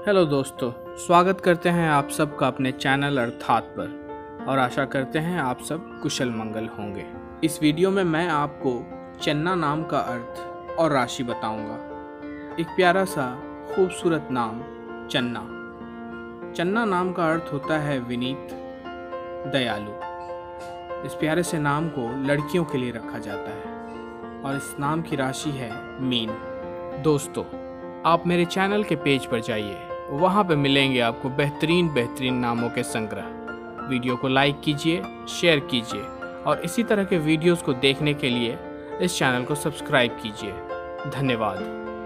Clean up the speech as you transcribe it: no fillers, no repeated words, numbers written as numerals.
Hello दोस्तों, स्वागत करते हैं आप सबका अपने चैनल अर्थात पर और आशा करते हैं आप सब कुशल मंगल होंगे। इस वीडियो में मैं आपको चन्ना नाम का अर्थ और राशि बताऊंगा। एक प्यारा सा खूबसूरत नाम चन्ना। चन्ना नाम का अर्थ होता है विनीत, दयालु। इस प्यारे से नाम को लड़कियों के लिए रखा जाता है और इस नाम की राशि है मीन। दोस्तों, आप मेरे चैनल के पेज पर जाइए, वहाँ पे मिलेंगे आपको बेहतरीन नामों के संग्रह। वीडियो को लाइक कीजिए, शेयर कीजिए और इसी तरह के वीडियोस को देखने के लिए इस चैनल को सब्सक्राइब कीजिए। धन्यवाद।